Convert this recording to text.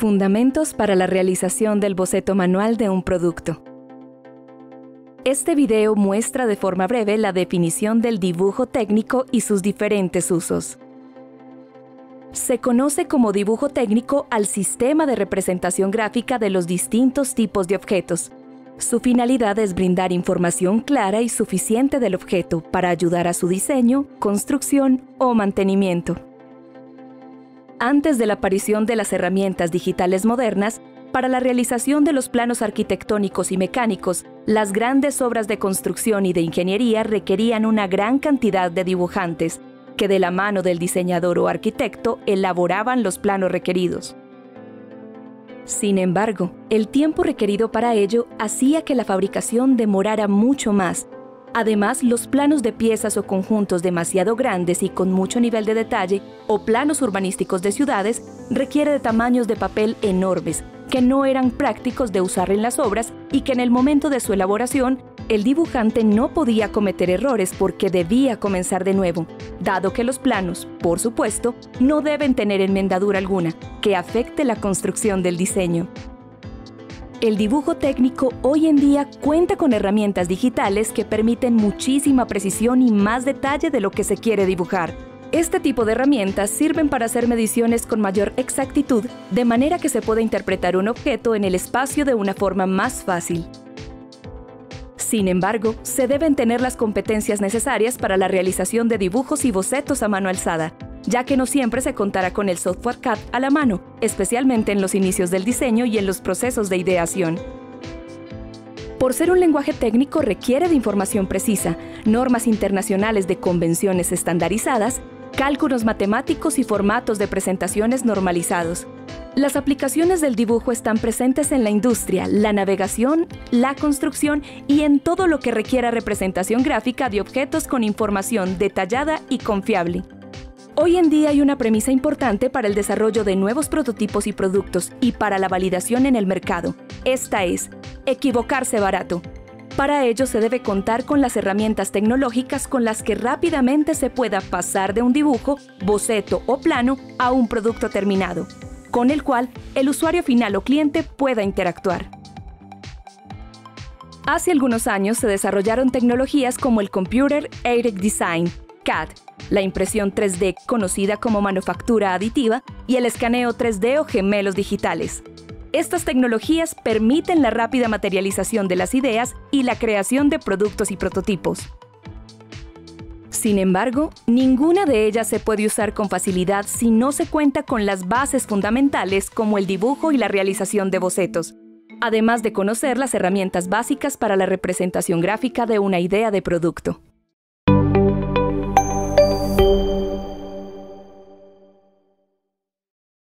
Fundamentos para la realización del boceto manual de un producto. Este video muestra de forma breve la definición del dibujo técnico y sus diferentes usos. Se conoce como dibujo técnico al sistema de representación gráfica de los distintos tipos de objetos. Su finalidad es brindar información clara y suficiente del objeto para ayudar a su diseño, construcción o mantenimiento. Antes de la aparición de las herramientas digitales modernas, para la realización de los planos arquitectónicos y mecánicos, las grandes obras de construcción y de ingeniería requerían una gran cantidad de dibujantes, que de la mano del diseñador o arquitecto elaboraban los planos requeridos. Sin embargo, el tiempo requerido para ello hacía que la fabricación demorara mucho más. Además, los planos de piezas o conjuntos demasiado grandes y con mucho nivel de detalle, o planos urbanísticos de ciudades, requiere de tamaños de papel enormes, que no eran prácticos de usar en las obras y que en el momento de su elaboración, el dibujante no podía cometer errores porque debía comenzar de nuevo, dado que los planos, por supuesto, no deben tener enmendadura alguna que afecte la construcción del diseño. El dibujo técnico hoy en día cuenta con herramientas digitales que permiten muchísima precisión y más detalle de lo que se quiere dibujar. Este tipo de herramientas sirven para hacer mediciones con mayor exactitud, de manera que se pueda interpretar un objeto en el espacio de una forma más fácil. Sin embargo, se deben tener las competencias necesarias para la realización de dibujos y bocetos a mano alzada, ya que no siempre se contará con el software CAD a la mano, especialmente en los inicios del diseño y en los procesos de ideación. Por ser un lenguaje técnico requiere de información precisa, normas internacionales de convenciones estandarizadas, cálculos matemáticos y formatos de presentaciones normalizados. Las aplicaciones del dibujo están presentes en la industria, la navegación, la construcción y en todo lo que requiera representación gráfica de objetos con información detallada y confiable. Hoy en día hay una premisa importante para el desarrollo de nuevos prototipos y productos y para la validación en el mercado. Esta es, equivocarse barato. Para ello se debe contar con las herramientas tecnológicas con las que rápidamente se pueda pasar de un dibujo, boceto o plano a un producto terminado, con el cual el usuario final o cliente pueda interactuar. Hace algunos años se desarrollaron tecnologías como el Computer Aided Design, CAD, la impresión 3D conocida como manufactura aditiva y el escaneo 3D o gemelos digitales. Estas tecnologías permiten la rápida materialización de las ideas y la creación de productos y prototipos. Sin embargo, ninguna de ellas se puede usar con facilidad si no se cuenta con las bases fundamentales como el dibujo y la realización de bocetos, además de conocer las herramientas básicas para la representación gráfica de una idea de producto.